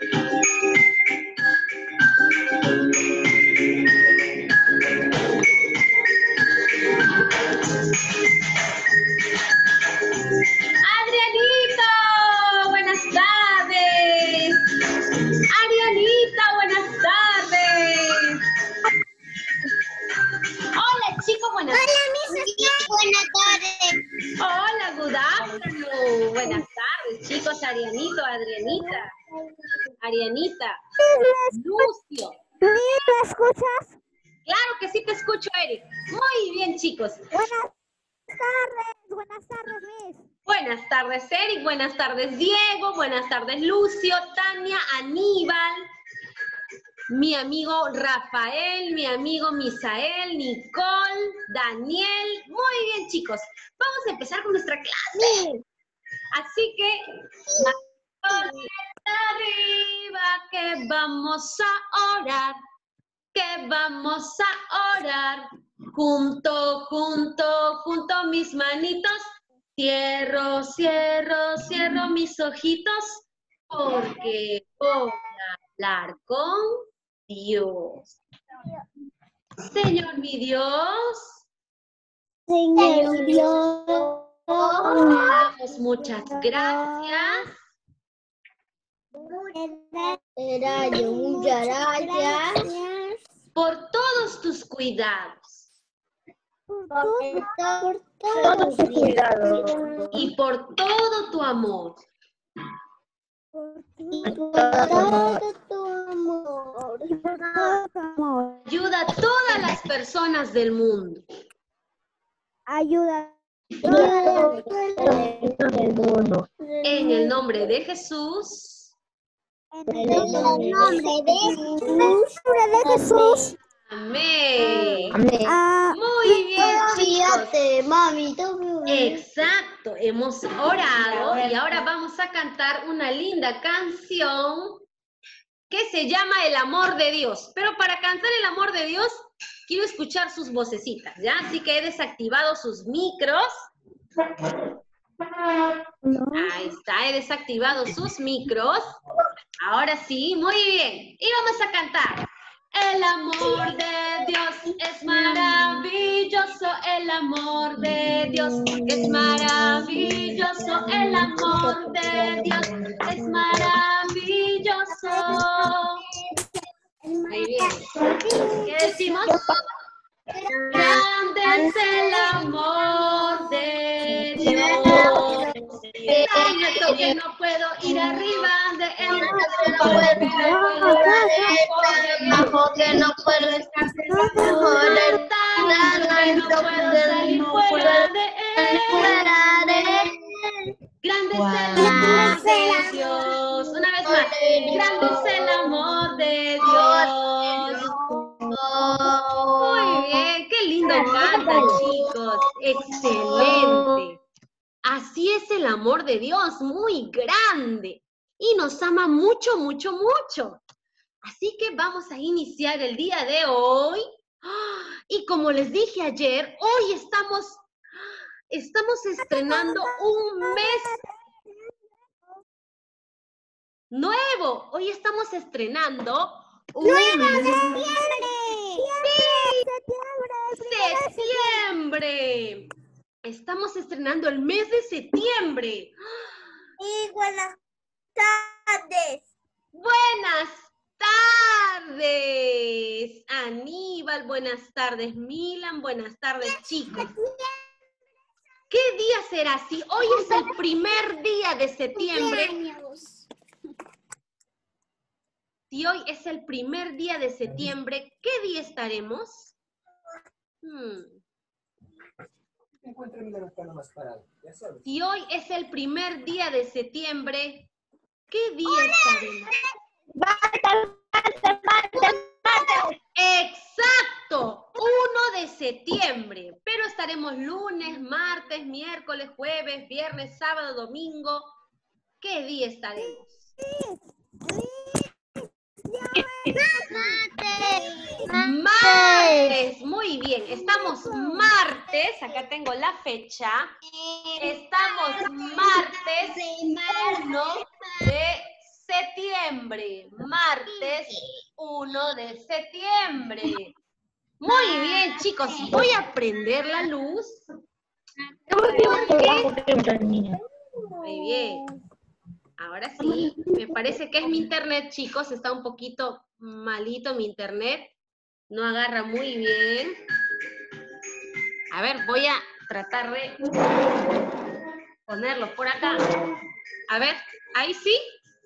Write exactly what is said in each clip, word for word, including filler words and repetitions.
Adrianito, buenas tardes. Arianita, buenas tardes. Hola, chicos, buenas tardes. Buenas tardes. Hola, good afternoon. Buenas tardes, chicos. Arianito, Adrianita. Arianita. Lucio. ¿Me escuchas? Claro que sí te escucho, Eric. Muy bien, chicos. Buenas tardes, buenas tardes, Miss. Buenas tardes, Eric. Buenas tardes, Diego. Buenas tardes, Lucio, Tania, Aníbal. Mi amigo Rafael, mi amigo Misael, Nicole, Daniel. Muy bien, chicos. Vamos a empezar con nuestra clase. Así que, arriba que vamos a orar, que vamos a orar. Junto, junto, junto mis manitos. Cierro, cierro, cierro mis ojitos, porque voy a hablar con Dios. Señor mi Dios, Señor Dios, te damos muchas gracias muchas gracias por todos tus cuidados por todos tus cuidados y por todo tu amor. y por todo tu amor. Ayuda a todas las personas del mundo. Ayuda En el nombre de Jesús. en el nombre de Jesús. Amén. Ah, Muy bien, chicos. mami. Exacto, hemos orado y ahora vamos a cantar una linda canción que se llama El amor de Dios. Pero para cantar el amor de Dios, quiero escuchar sus vocecitas, ¿ya? Así que he desactivado sus micros. Ahí está, he desactivado sus micros. Ahora sí, muy bien. Y vamos a cantar. El amor de Dios es maravilloso, el amor de Dios es maravilloso, el amor de Dios es maravilloso. Muy bien. ¿Qué decimos? Grande es el amor de Dios. Tan alto que no puedo ir arriba de él. Bajo que no puedo estar por el Tan alto que no puedo salir fuera de él. fuera de él. Grande es el amor de Dios. Una vez más. Grande es el amor de Dios. Muy bien, qué lindo canta, chicos. Excelente. Así es el amor de Dios, muy grande. Y nos ama mucho, mucho, mucho. Así que vamos a iniciar el día de hoy. Y como les dije ayer, hoy estamos, estamos estrenando un mes nuevo. Hoy estamos estrenando un mes. ¡Septiembre! Estamos estrenando el mes de septiembre. Y buenas tardes. Buenas tardes, Aníbal. Buenas tardes, Milan. Buenas tardes, chicos. ¿Qué día será? Si hoy es el primer día de septiembre. Si hoy es el primer día de septiembre, ¿qué día estaremos? Hmm. Si hoy es el primer día de septiembre, ¿qué día estaremos? Exacto, uno de septiembre. Pero estaremos lunes, martes, miércoles, jueves, viernes, sábado, domingo. ¿Qué día estaremos? Martes, muy bien, estamos martes, acá tengo la fecha, estamos martes uno de septiembre. Martes uno de septiembre. Muy bien, chicos. Voy a prender la luz. Muy bien. Ahora sí. Me parece que es mi internet, chicos. Está un poquito malito mi internet. No agarra muy bien. A ver, voy a tratar de ponerlo por acá. A ver, ¿ahí sí?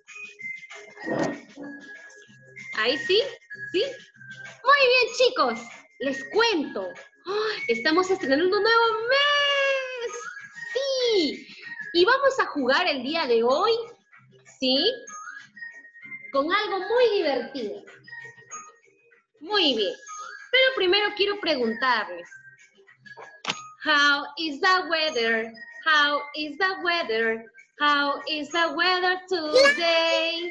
¿Ahí sí? ¿Sí? Muy bien, chicos. Les cuento. ¡Oh! Estamos estrenando un nuevo mes. ¡Sí! Y vamos a jugar el día de hoy, ¿sí? Con algo muy divertido. Muy bien. Pero primero quiero preguntarles. How is the weather? How is the weather? How is the weather today?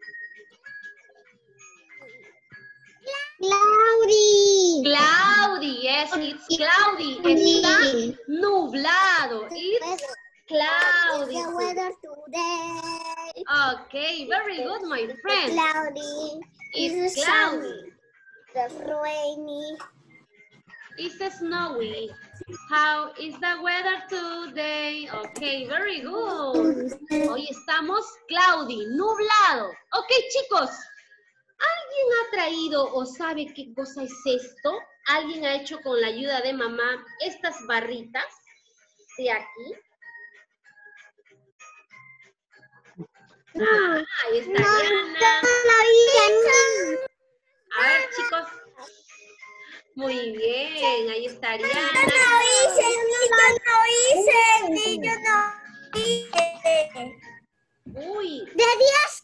Cloudy. Cloudy, yes, it's cloudy. Está nublado. It's cloudy. The weather today. Okay, very good, my friend. Cloudy. It's It's cloudy. It's rainy. It's snowy. How is the weather today? Okay, very good. Hoy estamos cloudy, nublado. Ok, chicos. ¿Alguien ha traído o sabe qué cosa es esto? ¿Alguien ha hecho con la ayuda de mamá estas barritas de aquí? Ah, ahí está Diana. A ver, chicos. Muy bien, ahí está Diana. No hice, no hice, yo no hice. Uy. De diez.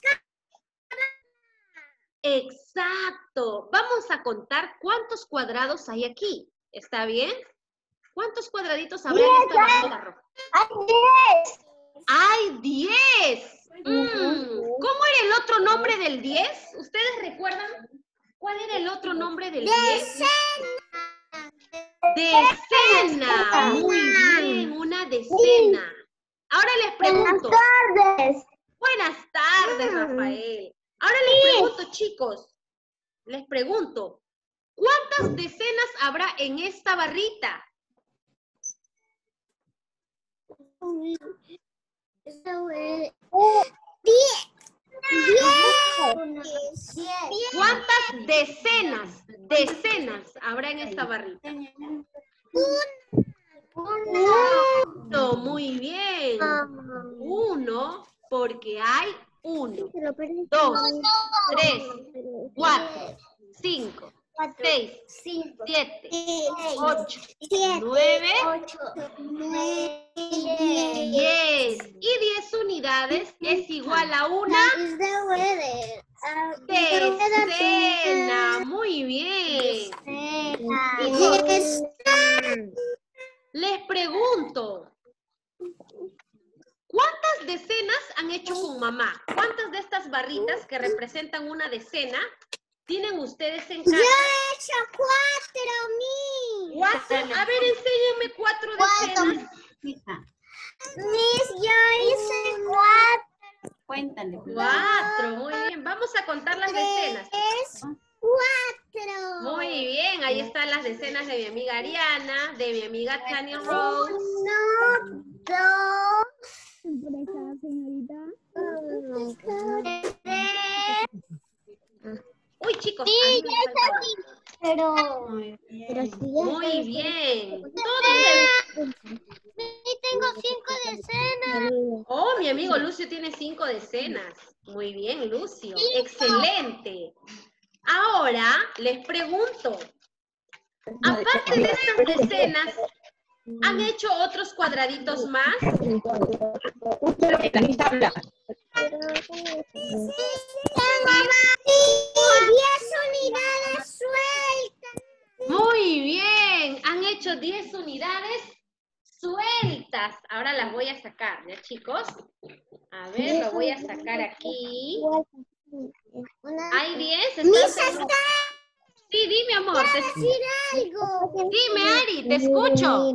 Exacto. Vamos a contar cuántos cuadrados hay aquí. ¿Está bien? ¿Cuántos cuadraditos habrá en esta barrita roja? Hay diez. ¡Hay diez! Mm, ¿Cómo era el otro nombre del diez? ¿Ustedes recuerdan cuál era el otro nombre del diez? Decena. Muy bien, una decena. Ahora les pregunto. Buenas tardes. Buenas tardes, Rafael. Ahora les pregunto, chicos, les pregunto, ¿cuántas decenas habrá en esta barrita? Diez. ¿Cuántas decenas, decenas habrá en esta barrita? Uno. Muy bien. Uno, porque hay uno, dos, tres, cuatro, cinco, seis, siete, ocho, nueve, diez. Y diez unidades es igual a una decena. Muy bien. Chicos, les pregunto, ¿cuántas decenas han hecho con mamá? ¿Cuántas de estas barritas que representan una decena tienen ustedes en casa? Yo he hecho cuatro, mi. ¿Cuatro? A ver, enséñenme cuatro decenas. Mis, yo hice cuatro. Cuéntale. Cuatro, muy bien. Vamos a contar las decenas. Es cuatro. Muy bien, ahí están las decenas de mi amiga Ariana, de mi amiga Tania Rose. Uno, dos. Uy, chicos. Sí, a mí me ya falta está. uno. Pero, Muy bien. pero sí, ya Muy está. bien. Todos Sí, tengo cinco decenas. Oh, mi amigo Lucio tiene cinco decenas. Muy bien, Lucio. Excelente. Ahora les pregunto, aparte de estas decenas, ¿han hecho otros cuadraditos más? diez unidades sueltas. Muy bien, han hecho diez unidades sueltas. Ahora las voy a sacar, ¿ya, chicos? A ver, lo voy a sacar aquí. ¿Hay diez? ¿Están seguros? Sí, dime, amor. Te... Decir algo. Dime, Ari, te escucho.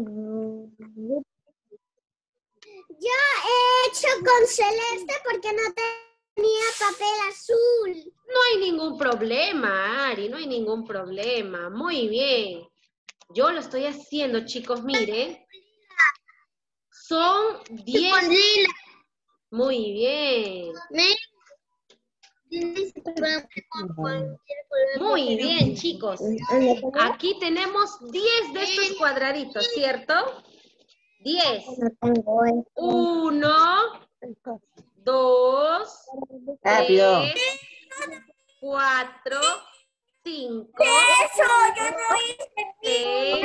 Yo he hecho con celeste porque no tenía papel azul. No hay ningún problema, Ari, no hay ningún problema. Muy bien. Yo lo estoy haciendo, chicos, miren. Son diez. Con lila. Muy bien. Muy bien, chicos. Aquí tenemos diez de estos cuadraditos, ¿cierto? diez. Uno, dos, tres, cuatro, cinco, seis,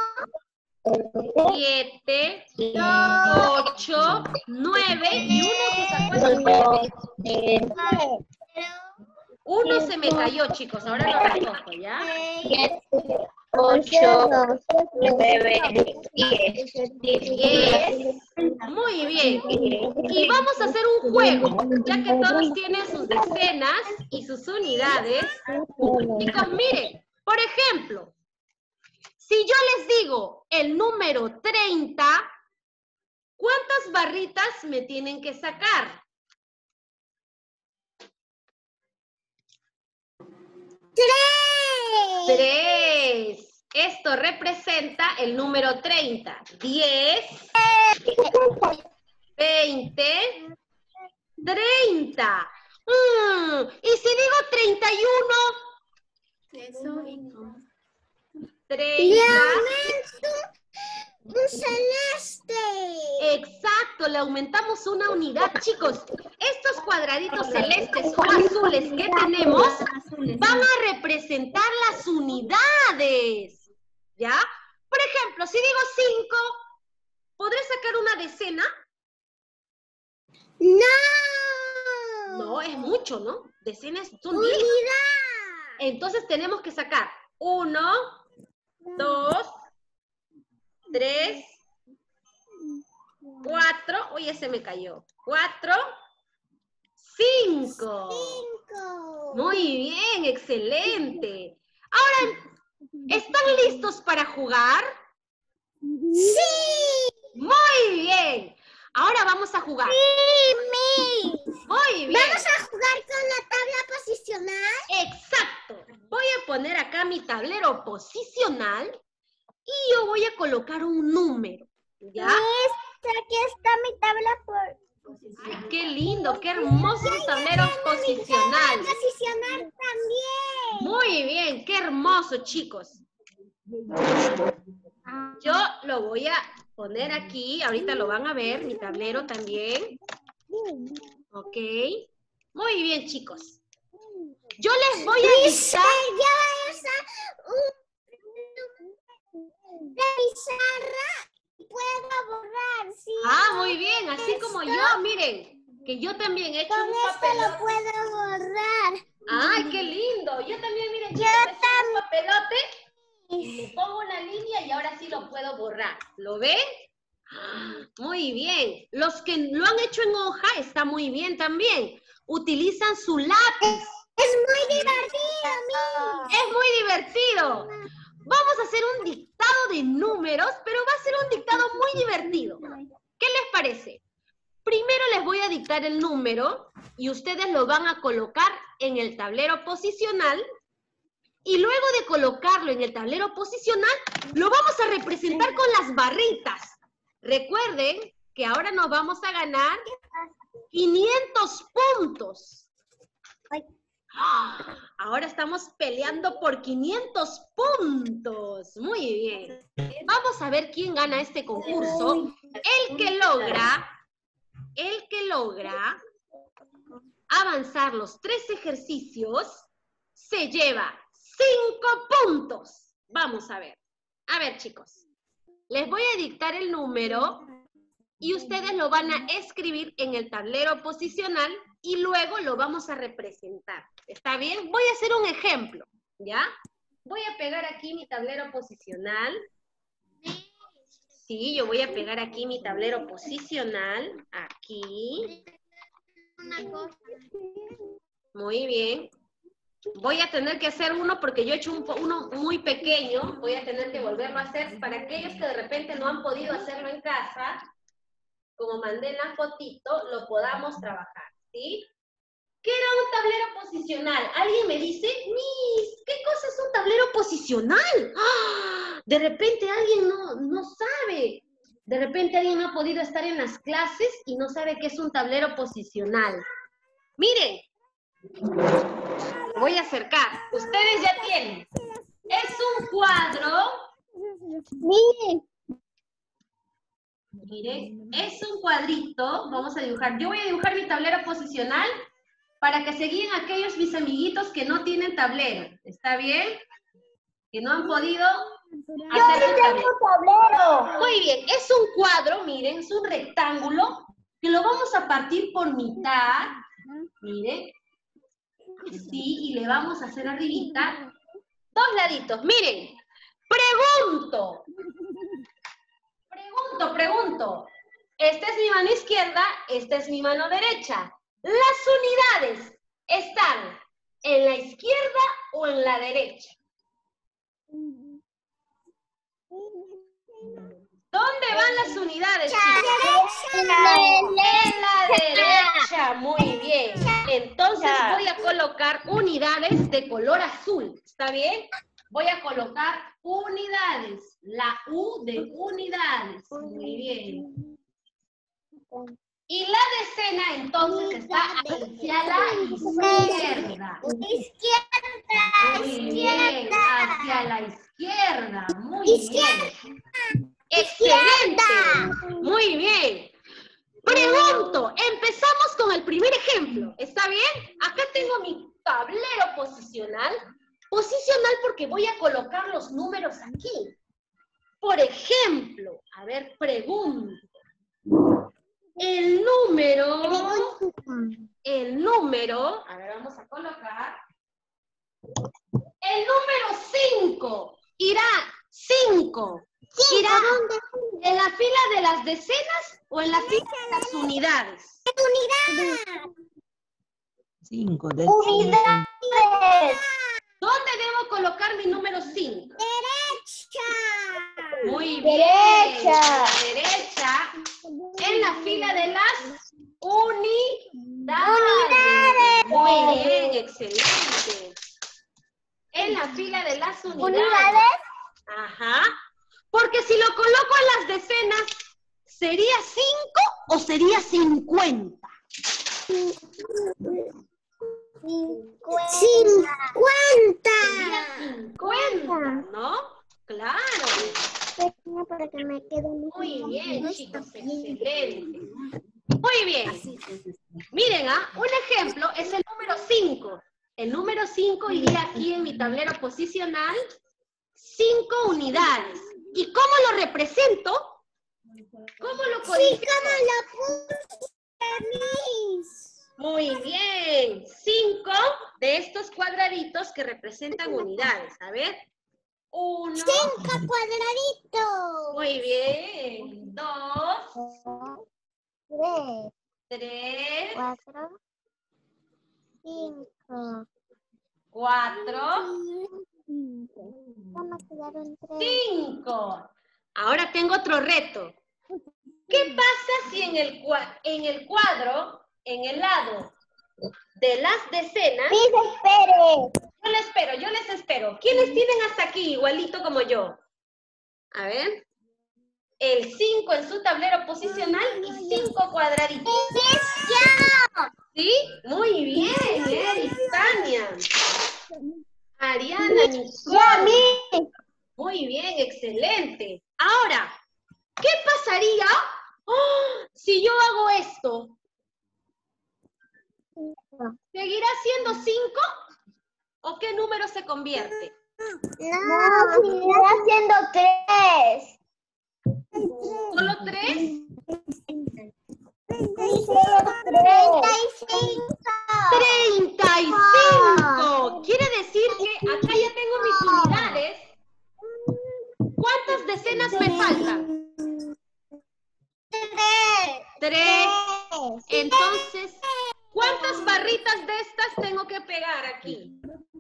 siete, ocho, nueve y uno que sacó el nueve. Uno se me cayó, chicos, ahora lo recojo, ¿ya? ocho, nueve, diez. diez. Muy bien. Y vamos a hacer un juego, ya que todos tienen sus decenas y sus unidades. Chicos, miren, por ejemplo, si yo les digo el número treinta, ¿cuántas barritas me tienen que sacar? Tres. Tres. Esto representa el número treinta. diez, veinte, treinta. Mm, ¿y si digo treinta y uno? treinta. Un celeste. Exacto, le aumentamos una unidad, chicos. Estos cuadraditos celestes o azules que tenemos van a representar las unidades, ¿ya? Por ejemplo, si digo cinco, ¿podré sacar una decena? No. No, es mucho, ¿no? Decenas son diez. Unidad. Entonces tenemos que sacar uno, dos, tres, cuatro, oye, se me cayó, cuatro, cinco. Cinco. Muy bien, excelente. Ahora, ¿están listos para jugar? Sí. Muy bien. Ahora vamos a jugar. Sí, mi. Muy bien. Vamos a jugar con la tabla posicional. Exacto. Voy a poner acá mi tablero posicional y yo voy a colocar un número, ¿ya? Aquí está mi tabla por... Ay, qué lindo, qué hermoso tablero posicional. Posicional también. Muy bien, qué hermoso, chicos. Yo lo voy a poner aquí, ahorita lo van a ver, mi tablero también. Ok. Muy bien, chicos. Yo les voy a dictar... La pizarra puedo borrar, ¿sí? Ah, muy bien, así como yo, miren, que yo también he hecho Con un esto papelote. lo puedo borrar. Ay, qué lindo. Yo también, miren, yo también un papelote y le pongo una línea y ahora sí lo puedo borrar. ¿Lo ven? Muy bien. Los que lo han hecho en hoja está muy bien también. Utilizan su lápiz. Es muy divertido, mi. Es muy divertido. Vamos a hacer un dictado de números, pero va a ser un dictado muy divertido. ¿Qué les parece? Primero les voy a dictar el número y ustedes lo van a colocar en el tablero posicional y luego de colocarlo en el tablero posicional, lo vamos a representar con las barritas. Recuerden que ahora nos vamos a ganar quinientos puntos. Ahora estamos peleando por quinientos puntos. Muy bien. Vamos a ver quién gana este concurso. El que logra... El que logra avanzar los tres ejercicios se lleva cinco puntos. Vamos a ver. A ver, chicos. Les voy a dictar el número y ustedes lo van a escribir en el tablero posicional y luego lo vamos a representar. ¿Está bien? Voy a hacer un ejemplo, ¿ya? Voy a pegar aquí mi tablero posicional. Sí, yo voy a pegar aquí mi tablero posicional, aquí. Muy bien. Voy a tener que hacer uno porque yo he hecho un, uno muy pequeño. Voy a tener que volverlo a hacer para aquellos que de repente no han podido hacerlo en casa. Como mandé en la fotito, lo podamos trabajar, ¿sí? ¿Qué era un tablero posicional? ¿Alguien me dice? Miss, ¿qué cosa es un tablero posicional? ¡Ah! De repente alguien no, no sabe. De repente alguien no ha podido estar en las clases y no sabe qué es un tablero posicional. Miren, voy a acercar. Ustedes ya tienen. Es un cuadro. Miren. Miren, es un cuadrito. Vamos a dibujar. Yo voy a dibujar mi tablero posicional para que se guíen aquellos mis amiguitos que no tienen tablero. ¿Está bien? Que no han podido hacer su tablero. tablero. Muy bien, es un cuadro, miren, es un rectángulo que lo vamos a partir por mitad. Miren. Sí, y le vamos a hacer arribita dos laditos. Miren, pregunto. Pregunto, pregunto. Esta es mi mano izquierda, esta es mi mano derecha. Las unidades están en la izquierda o en la derecha. ¿Dónde van las unidades, chicos? En la derecha, muy bien. Entonces voy a colocar unidades de color azul, ¿está bien? Voy a colocar unidades, la U de unidades, muy bien. Y la decena entonces está hacia la izquierda. Izquierda, Muy bien, hacia la izquierda, muy bien. Excelente, muy bien. Pregunto, empezamos con el primer ejemplo, ¿está bien? Acá tengo mi tablero posicional. Posicional porque voy a colocar los números aquí. Por ejemplo, a ver, pregunto. El número, el número, a ver, vamos a colocar. El número cinco irá, cinco, irá en la fila de las decenas o en la fila de las unidades. Unidad. Cinco, de Unidades. ¿Dónde debo colocar mi número cinco? Derecha. Muy bien. Derecha. A la derecha, en la fila de las unidades. Unidades. Muy bien, excelente. En la fila de las unidades. Unidades. Ajá. Porque si lo coloco en las decenas, ¿sería cinco o sería cincuenta? Cincuenta. cincuenta, ¿no? Claro. Para que me quede Muy bien, chicos, excelente. Muy bien. Miren, ¿ah? Un ejemplo es el número cinco. El número cinco iría aquí en mi tablero posicional, cinco unidades. ¿Y cómo lo represento? ¿Cómo lo codifico? Muy bien. Cinco de estos cuadraditos que representan unidades. A ver. Uno. Cinco cuadraditos. Muy bien. Dos. Tres. Tres. Cuatro. Cinco. Cuatro. Vamos a quedaron tres. Cinco. Ahora tengo otro reto. ¿Qué pasa si en el, en el cuadro, en el lado de las decenas... ¡Sí, espere! Yo les espero, yo les espero. ¿Quiénes tienen hasta aquí igualito como yo? A ver. El cinco en su tablero posicional y cinco cuadraditos. ¿Sí? Muy bien, Eris, Tania. Ariana, Nicole. Muy bien, excelente. Ahora, ¿qué pasaría ¡oh! si yo hago esto? ¿Seguirá siendo cinco? ¿O qué número se convierte? No, seguirá siendo tres. ¿Solo tres? Treinta y cinco. ¡treinta y cinco! Quiere decir que acá ya tengo mis unidades. ¿Cuántas decenas me faltan? Tres. Tres. Entonces, ¿cuántas barritas de estas tengo que pegar aquí?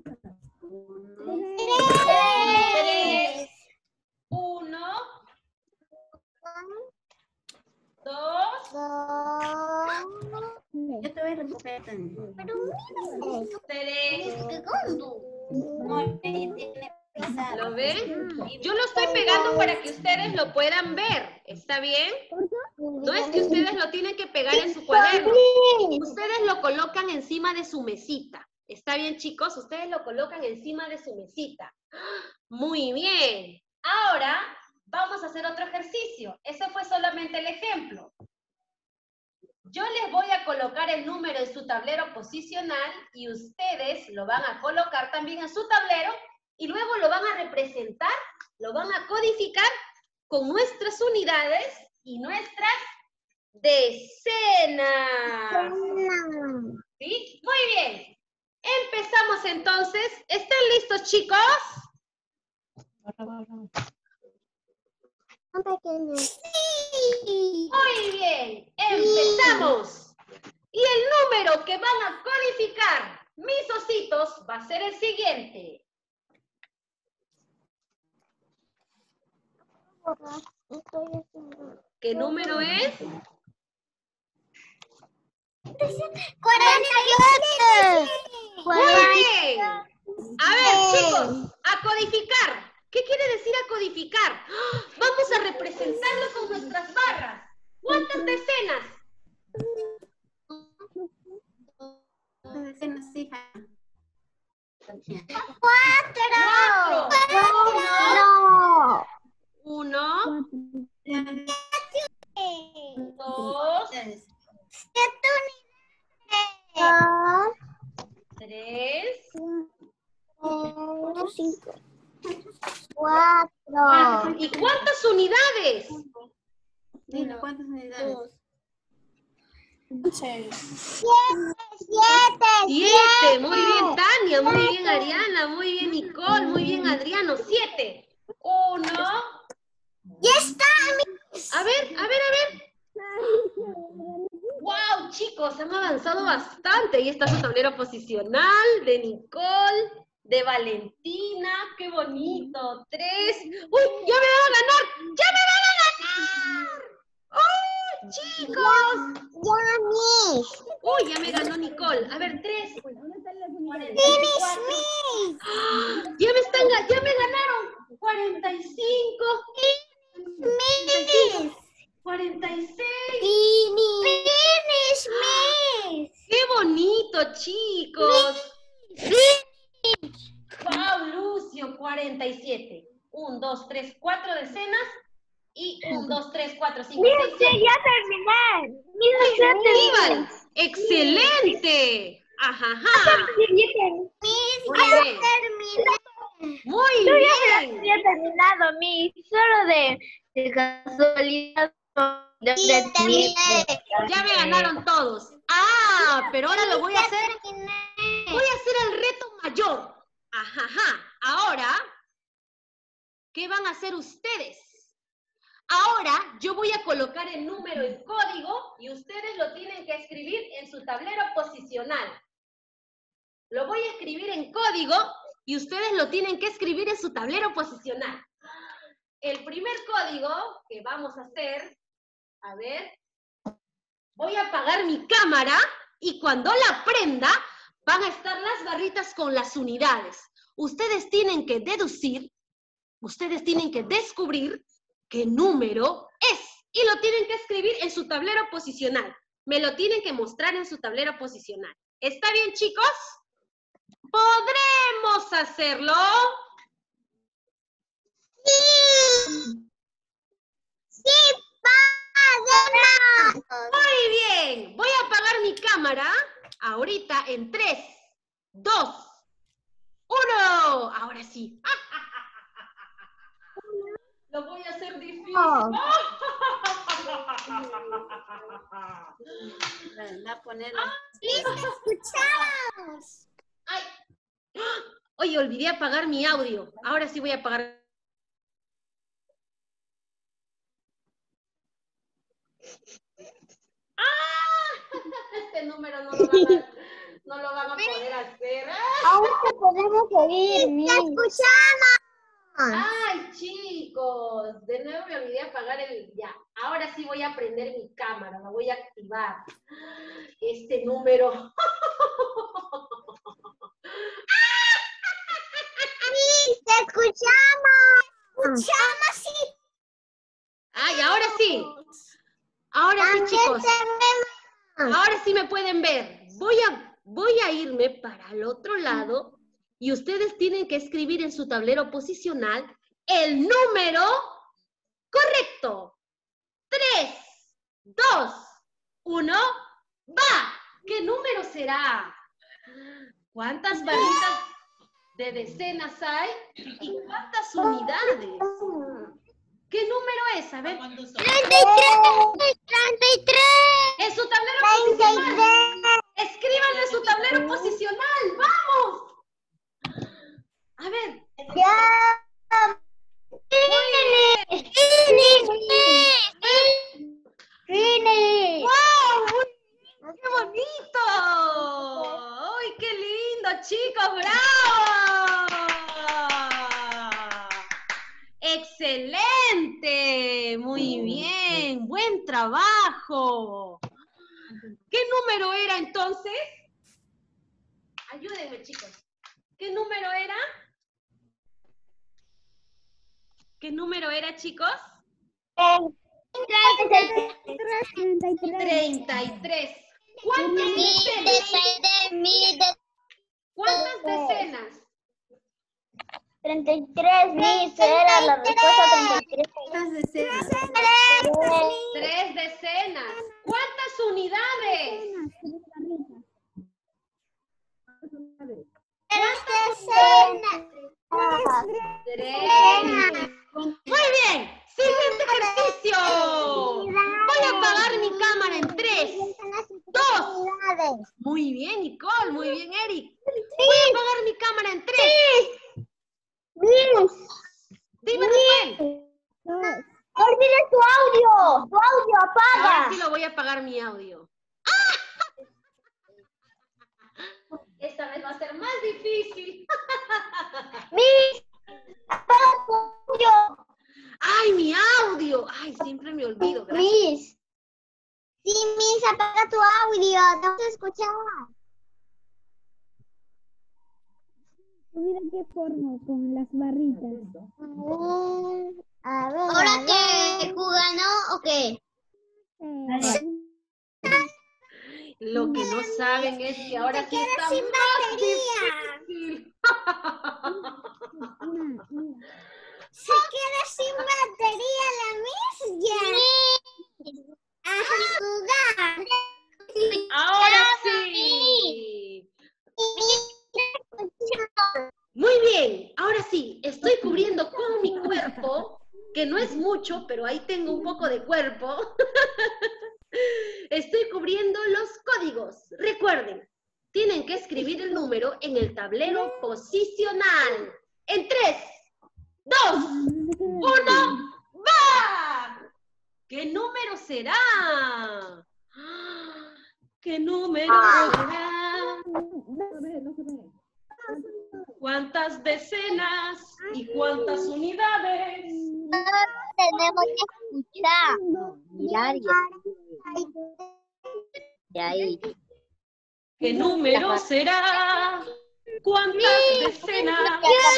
Tres. Uno. Dos. Yo te voy a recoger. Pero Tres. no tiene pisado. ¿Lo ven? Yo lo estoy pegando para que ustedes lo puedan ver. ¿Está bien? No es que ustedes lo tienen que pegar en su cuaderno. Ustedes lo colocan encima de su mesita. ¿Está bien, chicos? Ustedes lo colocan encima de su mesita. Muy bien. Ahora vamos a hacer otro ejercicio. Ese fue solamente el ejemplo. Yo les voy a colocar el número en su tablero posicional y ustedes lo van a colocar también en su tablero y luego lo van a representar, lo van a codificar con nuestras unidades y nuestras decenas. ¿Sí? Muy bien. Empezamos entonces. ¿Están listos, chicos? Muy bien. Empezamos. Y el número que van a codificar mis ositos va a ser el siguiente. ¿Qué número es? cuarenta y ocho. Muy bien. A ver, chicos, a codificar. ¿Qué quiere decir a codificar? ¡Ah! Vamos a representarlo con nuestras barras. ¿Cuántas decenas? Decenas, hija. Cuatro. Cuatro. Uno, dos, Siete tres, unidades. Cinco. Cuatro. ¿y cuántas unidades? Dilo, ¿cuántas unidades? Siete. Siete. Muy bien, Tania. Muy bien, Ariana. Muy bien, Nicole. Muy bien, Adriano. Siete. Uno. Ya está. A ver, a ver, a ver. ¡Wow, chicos! Han avanzado bastante. Ahí está su tablero posicional de Nicole, de Valentina. ¡Qué bonito! Tres. ¡Uy! ¡Ya me van a ganar! ¡Ya me van a ganar! ¡Oh, chicos! Ya, Miss. ¡Uy! Ya me ganó Nicole. A ver, tres. Miss, Miss. ¡Ah! Ya me están, ga- ya me ganaron. cuarenta y cinco. Miss. cuarenta y seis. Finish. Finish, Miss. ¡Qué bonito, chicos! Finish. ¡Wow, Lucio! cuarenta y siete. uno, dos, tres, cuatro decenas. Y uno, dos, tres, cuatro, cinco, seis, siete. ya terminé. Miss, ya ¡Aníbal! ¡Excelente! ¡Ajá, ajá! Miss, Muy ya bien. terminé. ¡Muy bien! Ya terminado, Miss. Solo de, de casualidad. De, de, de, Ya me ganaron todos. ¡Ah! Pero ahora lo voy a hacer. Voy a hacer el reto mayor. Ajá, ajá. Ahora, ¿qué van a hacer ustedes? Ahora yo voy a colocar el número en código y ustedes lo tienen que escribir en su tablero posicional. Lo voy a escribir en código y ustedes lo tienen que escribir en su tablero posicional. El primer código que vamos a hacer, a ver, voy a apagar mi cámara y cuando la prenda van a estar las barritas con las unidades. Ustedes tienen que deducir, ustedes tienen que descubrir qué número es y lo tienen que escribir en su tablero posicional. Me lo tienen que mostrar en su tablero posicional. ¿Está bien, chicos? ¿Podremos hacerlo? Sí. Sí, padre. Muy bien. Voy a apagar mi cámara ahorita en tres, dos, uno. Ahora sí. Lo voy a hacer difícil. Oh. Va a poner Listo, escuchamos. Ay. Oye, olvidé apagar mi audio. Ahora sí voy a apagar. ¡Ah! Este número no lo van a, no lo van a poder hacer. Aún te podemos oír, Miss. Te escuchamos. Ay, chicos, de nuevo me olvidé apagar el... Ya, ahora sí voy a prender mi cámara, la voy a activar. Este número... Sí, te escuchamos. Escuchamos, sí. Ay, ahora sí. Ahora sí, chicos. Ahora sí me pueden ver. Voy a, voy a irme para el otro lado y ustedes tienen que escribir en su tablero posicional el número correcto. Tres, dos, uno, va. ¿Qué número será? ¿Cuántas barritas de decenas hay? ¿Y cuántas unidades? ¿Qué número es? A ver. treinta y tres. treinta y tres. En su tablero posicional. Escríbanlo en su tablero posicional. ¡Vamos! A ver. Ya. Muy bien. Finish. ¡Wow! ¡Qué bonito! ¡Uy, qué lindo, chicos! ¡Bravo! ¡Excelente! Muy bien. ¡Buen trabajo! ¿Qué número era entonces? Ayúdenme, chicos. ¿Qué número era? ¿Qué número era, chicos? treinta y tres. ¿Cuántas decenas? ¿Cuántas decenas? treinta y tres, Miss, era la respuesta treinta y tres. Tres decenas. ¿Cuántas unidades? Tres. Muy bien. Siguiente ejercicio. Voy a apagar mi cámara en tres, dos. Muy bien, Nicole. Muy bien, Eric. Voy a apagar mi cámara en tres. Dime, Rafael. No olvides tu audio. Tu audio apaga. Ahora sí lo voy a apagar mi audio. Esta vez va a ser más difícil. Miss, apaga tu audio. ¡Ay, mi audio! ¡Ay, siempre me olvido! Gracias. Miss. Sí, Miss, apaga tu audio. No te escuchaba. Mira qué forma con las barritas. A ver, ¿ahora qué? ¿Jugando o qué? Lo que no saben es que ahora sí está sin más batería. difícil. Se queda sin batería la Miss ya. A jugar. Ahora sí. Muy bien. Ahora sí. Estoy cubriendo con mi cuerpo, que no es mucho, pero ahí tengo un poco de cuerpo. Estoy cubriendo los códigos. Recuerden, tienen que escribir el número en el tablero posicional. En tres, dos, uno, ¡va! ¿Qué número será? ¿Qué número será? ¿Cuántas decenas y cuántas unidades? Tenemos que escuchar. Mirar y ahí. ¿Qué número será? ¿Cuántas decenas?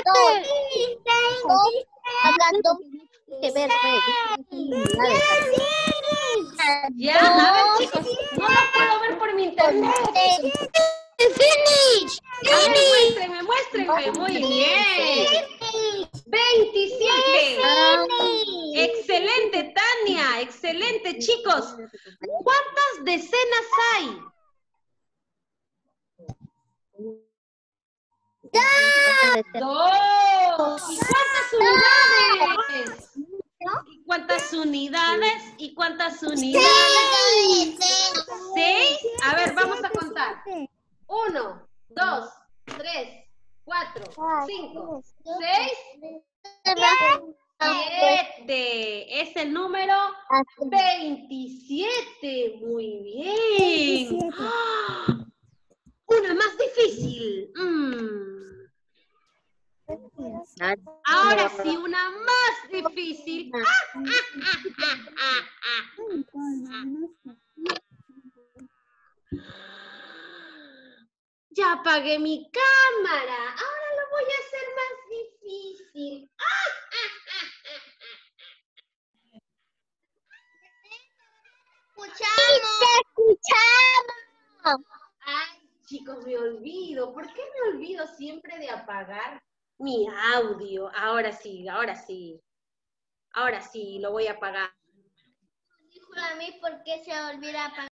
Ya, a ver, chicos, no lo puedo ver por mi internet. Finish. A ver, muéstrenme, muéstrenme. Muy bien. veintisiete. Excelente, Tania. Excelente, chicos. ¿Cuántas decenas hay? Dos. ¿Y cuántas unidades? ¿Y cuántas unidades? ¿Y cuántas unidades? ¿Seis? A ver, vamos a contar. Uno, dos, tres, cuatro, cinco, seis, siete. Es el número veintisiete. Muy bien. ¡Ah! Una más difícil. Mm. Ahora Ahora sí, una más difícil. Ya apagué mi cámara. Ahora lo voy a hacer más difícil. Escuchamos. Ay, chicos, me olvido. ¿Por qué me olvido siempre de apagar mi audio? Ahora sí, ahora sí. Ahora sí, lo voy a apagar. Dijo a mí por qué se olvida apagar.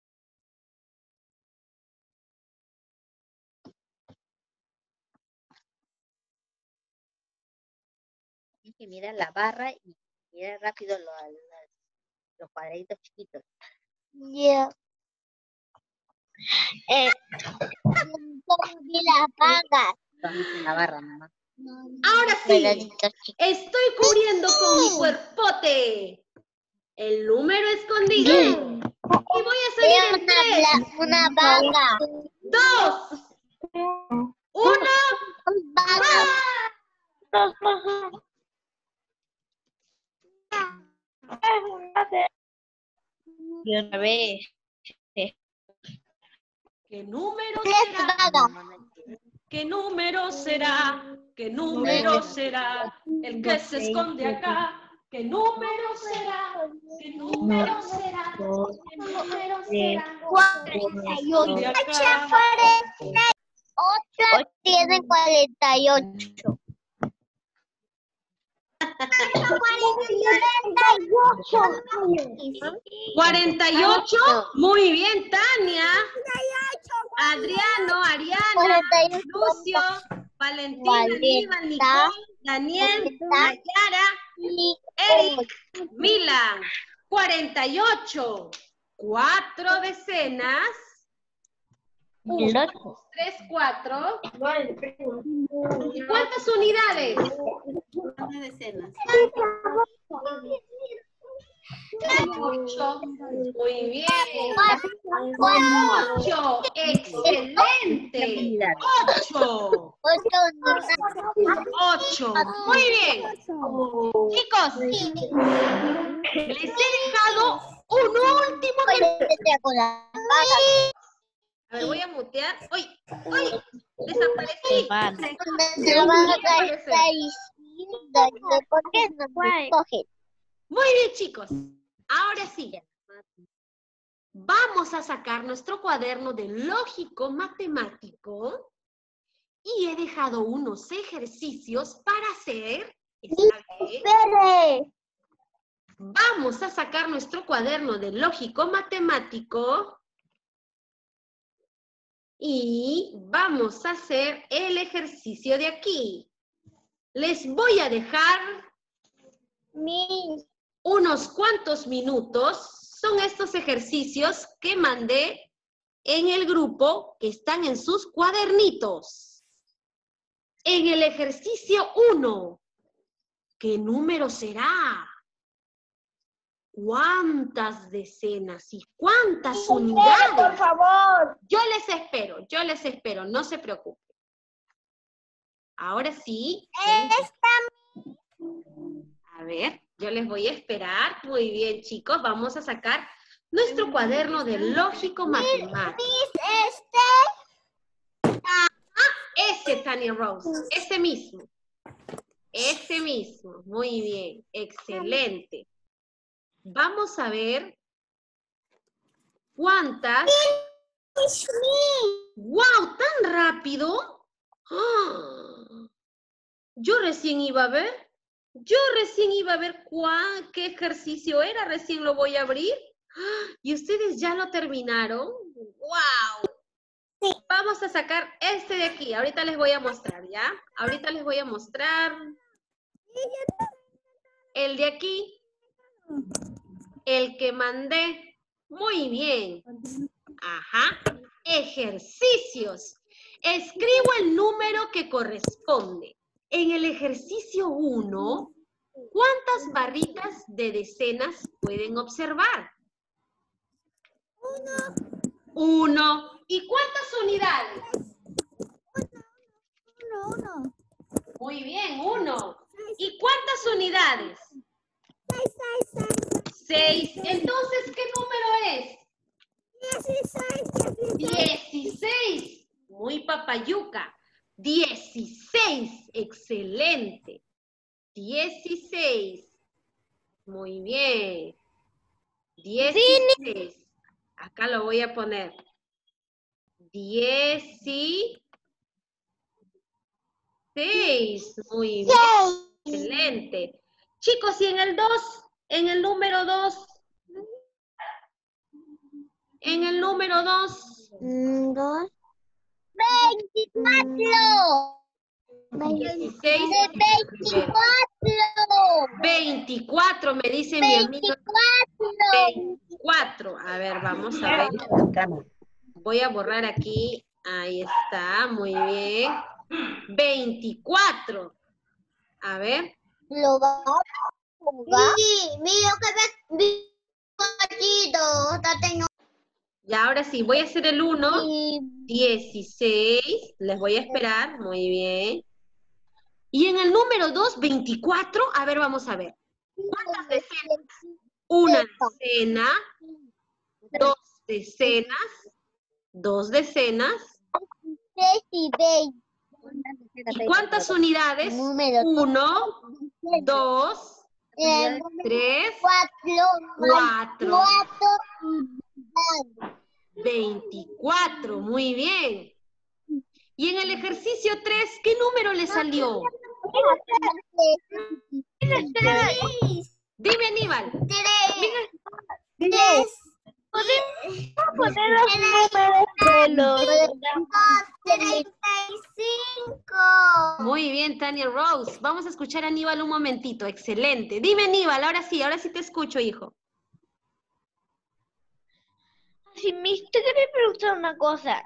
Tienes que mirar la barra y mirar rápido los, los, los cuadraditos chiquitos. Ya. Eh, ¿Dónde la apagas? Solamente en la barra, mamá. Ahora sí, estoy cubriendo con mi cuerpote el número escondido. Y voy a salir en tres, Una vaca. dos, uno. Y otra vez. ¿Qué número será? ¿Qué número será? ¿Qué número será? El que se esconde acá. ¿Qué número será? ¿Qué número será? ¿Qué número será? cuarenta y ocho. Acá. Otras tienen cuarenta y ocho. cuarenta y ocho. Muy bien, Tania. Adriano, Ariana, Lucio, Valentina, Aníbal, Nicole, Daniel, Nayara, Eric, Milan. cuarenta y ocho. Cuatro decenas. uno, tres, cuatro. ¿Y cuántas unidades? ¿Cuántas decenas? Ocho. Muy bien. Ocho. Excelente. Ocho. Ocho. Muy bien. Chicos, les he dejado un último ejercicio. A ver, voy a mutear. ¡Uy! ¡Uy! Desaparecí. ¿Por qué no me coges? Muy bien, chicos. Ahora sí. Vamos a sacar nuestro cuaderno de lógico matemático y he dejado unos ejercicios para hacer. ¿Está bien? Espere. Vamos a sacar nuestro cuaderno de lógico matemático y vamos a hacer el ejercicio de aquí. Les voy a dejar Mi. unos cuantos minutos. Son estos ejercicios que mandé en el grupo que están en sus cuadernitos. En el ejercicio uno, ¿qué número será? ¿Cuántas decenas y cuántas unidades? Por favor. Yo les espero, yo les espero, no se preocupen. Ahora sí. A ver, yo les voy a esperar. Muy bien, chicos, vamos a sacar nuestro cuaderno de lógico matemático. Este. Ah, ese, Tania Rose, ese mismo. Ese mismo, muy bien, excelente. Vamos a ver cuántas. ¡Wow! ¿Tan rápido? ¡Ah! Yo recién iba a ver. Yo recién iba a ver cuál, qué ejercicio era. Recién lo voy a abrir. ¡Ah! ¿Y ustedes ya lo terminaron? ¡Wow! Sí. Vamos a sacar este de aquí. Ahorita les voy a mostrar, ¿ya? Ahorita les voy a mostrar. El de aquí. El que mandé. Muy bien. Ajá. Ejercicios. Escribo el número que corresponde. En el ejercicio uno, ¿cuántas barritas de decenas pueden observar? Uno. Uno. ¿Y cuántas unidades? Uno, uno. Muy bien, uno. ¿Y cuántas? ¿Cuántas unidades? Seis. Entonces, ¿qué número es? Dieciséis. Muy papayuca. Dieciséis. Excelente. Dieciséis. Muy bien. Dieciséis. Acá lo voy a poner. Dieciséis. Muy bien. Excelente. Chicos, y en el dos, en el número dos, en el número dos. Dos. dieciséis. Veinticuatro. veinticuatro, me dice mi amigo. veinticuatro. A ver, vamos a ver. Voy a borrar aquí. Ahí está, muy bien. veinticuatro. A ver. ¿Lo va a jugar? Sí, mira que me... Y ahora sí, voy a hacer el uno. dieciséis. Les voy a esperar. Muy bien. Y en el número dos, veinticuatro. A ver, vamos a ver. ¿Cuántas decenas? Una decena. Dos decenas. Dos decenas. ¿Y cuántas unidades? Uno, dos, tres, cuatro. veinticuatro, muy bien. Y en el ejercicio tres, ¿qué número le salió? Dime, Aníbal. Tres. ¿Podemos poner los números de los... treinta y cinco. Muy bien, Tania Rose. Vamos a escuchar a Aníbal un momentito. Excelente. Dime, Aníbal, ahora sí, ahora sí te escucho, hijo. Si me te quería preguntar una cosa.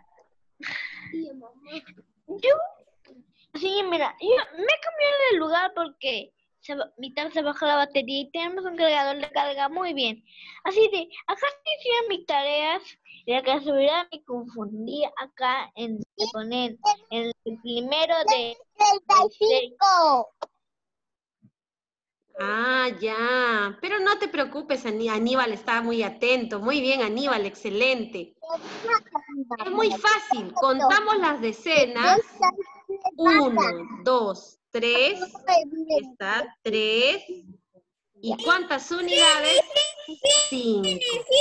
Yo, sí, mira, yo me he cambiado de lugar porque se, va- mi tablet se baja la batería y tenemos un cargador de carga muy bien. Así de, acá estoy haciendo mis tareas y la casualidad me confundí acá en de poner en el primero de... treinta y cinco. Ah, ya. Pero no te preocupes, Aní- Aníbal está muy atento. Muy bien, Aníbal, excelente. Es muy fácil. Contamos las decenas. Uno, dos, tres. Está tres. ¿Y cuántas unidades? Cinco.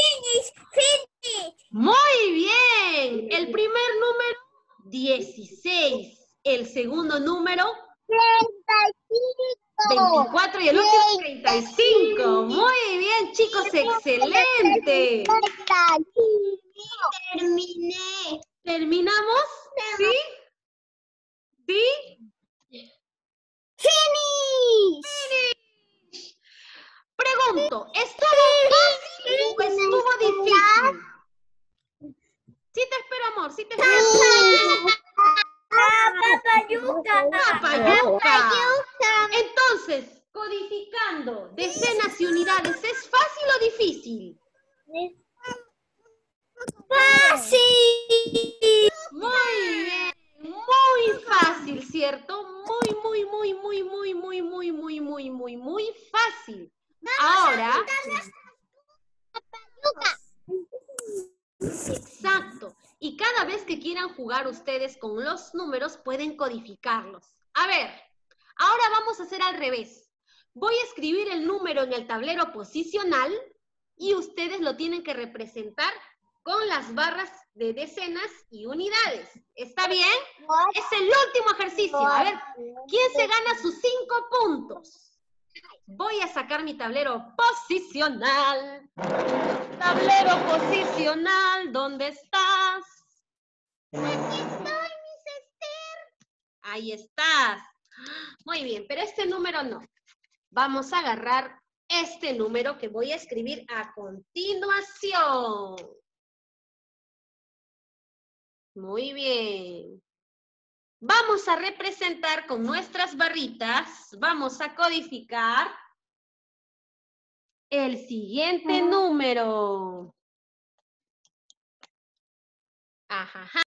Muy bien. El primer número, dieciséis. El segundo número, veinticuatro. Y el último, treinta y cinco. Muy bien, chicos, excelente. Terminé. ¿Terminamos? ¿Sí? ¿Sí? Finish. Pregunto, ¿estuvo fácil o estuvo difícil? Sí te espero, amor, sí te espero. Papayuca. Papayuca. Entonces, codificando decenas y unidades, ¿es fácil o difícil? Fácil. Muy bien, muy fácil, ¿cierto? Muy, muy, muy, muy, muy, muy, muy, muy, muy, muy, muy fácil. Ahora, exacto. Y cada vez que quieran jugar ustedes con los números, pueden codificarlos. A ver, ahora vamos a hacer al revés. Voy a escribir el número en el tablero posicional y ustedes lo tienen que representar con las barras de decenas y unidades. ¿Está bien? Es el último ejercicio. A ver, ¿quién se gana sus cinco puntos? Voy a sacar mi tablero posicional. Tablero posicional, ¿dónde estás? Aquí estoy, Miss Esther. Ahí estás. Muy bien, pero este número no. Vamos a agarrar este número que voy a escribir a continuación. Muy bien. Vamos a representar con nuestras barritas, vamos a codificar el siguiente número. Ajá.